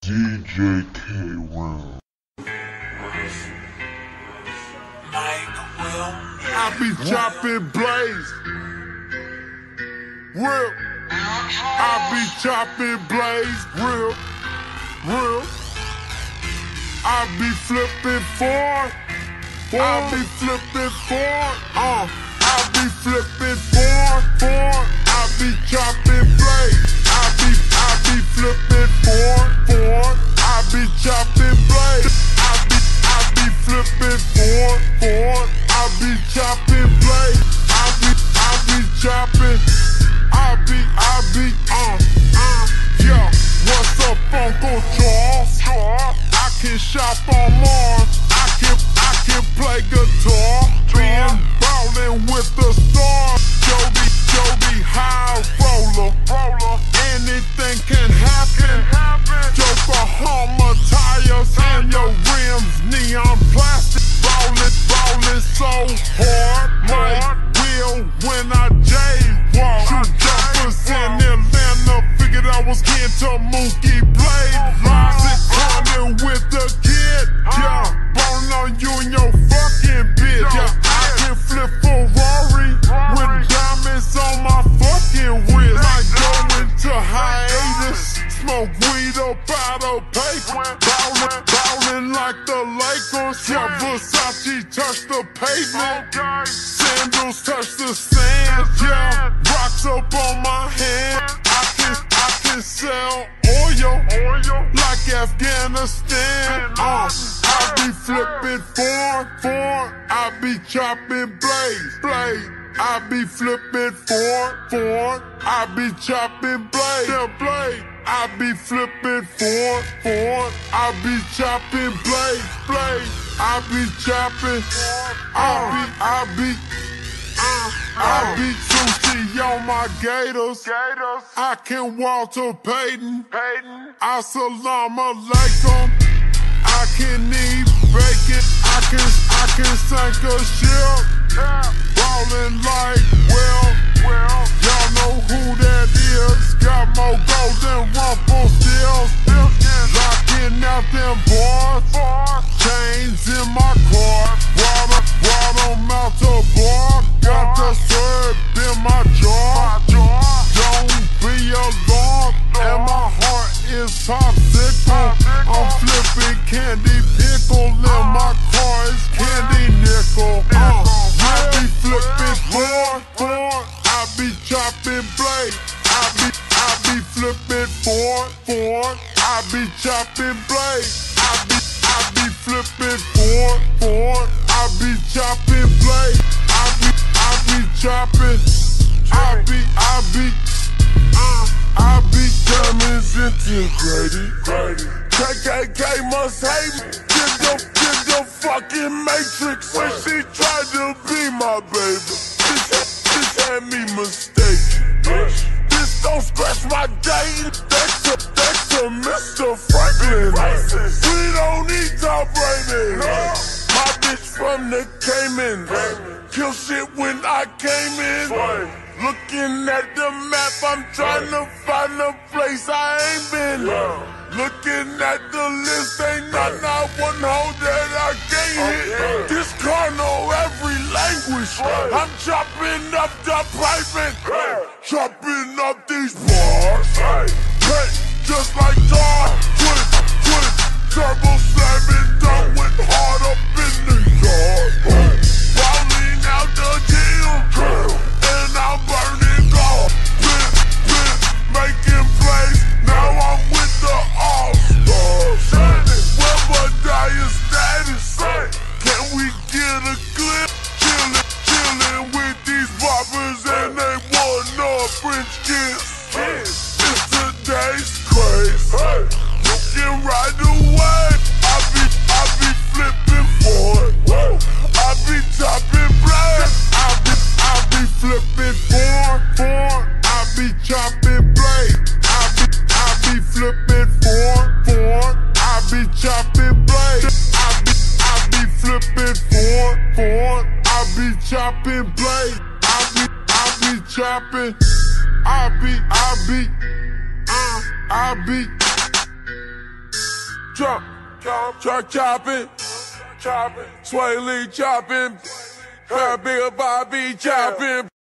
DJ K-Realmz. I be chopping blades. Real. I be chopping blades. Real. I be flipping forward. I be flipping forward. I be flipping forward. I be chopping blades. I be flipping forward. I be chopping blades. I be flipping forward. I be chopping blades. I be chopping. Yo, what's up, Uncle Charles? I can shop on Mars. I can play guitar. Been ballin' with the stars. Joby, high roller. Anything can happen. Yokohama tires and your rims, neon plastic. Ballin' so hard. Will when I jaywalk. Shoot jumpers in Atlanta. Figured I was kin to Mookie Blade. Sitting with the kid. Yeah, ballin' on you and your fucking bitch. Yeah, I can flip Ferrari with diamonds on my fucking wrist. Like going to hiatus. Smoke weed up out of paper. Ballin' like the Lakers. Yeah, Versace touch the pavement. Sandals touch the sand. Yeah, rocks up on my hand. I can sell oil like Afghanistan. I be flipping forward. I be chopping blades. I be flipping forward. I be chopping blade. I be flipping forward. I be chopping blade. I be chopping. I be sushi on my gators. I can Walter Payton. Assalamu alaikum. I can eat bacon. I can sink a ship. Ballin' like y'all know who that is. Got more gold than Rumpelstiltskin. Locking out them bars. Chains in my car. Brought them out to bar. Got the syrup in my jaw. Don't be alarmed. And my heart is popsicle. I'm flipping candy pickle. And my car is candy nickel. I be flipping forward. I be chopping blade. I be flipping forward. I be chopping blade. I be flipping forward. I be chopping blade. I be chopping. I be diamonds integrated. KKK must hate me. Get the fucking Matrix. When she tried to be my baby, this had me mistaken. This don't scratch my day. That's to Mr. Franklin. We don't need top rating. My bitch from the Cayman. Kill shit when I came in. Looking at the map, I'm trying to find a place I ain't been. Looking at the list, ain't not one hole that I can't hit. This car know every language. I'm chopping up the pavement, chopping up these bars. Just like dog, twist, turbo slamming, throwing hard up in the yard. Falling out the gym, and I'm burning gold. Been making plays, now I'm with the all-stars. Webber status, can we get a clip? Chillin' with these boppers and they want no French kiss. It's today's craze. You can ride away. I be flipping forward. I be chopping blade. I be flipping forward. I be chopping blade. I be flipping forward. I be chopping blade. I be flipping forward. I be chopping blade. I be chopping. I be chopping, Sway Lee chopping, Big Bobby chopping.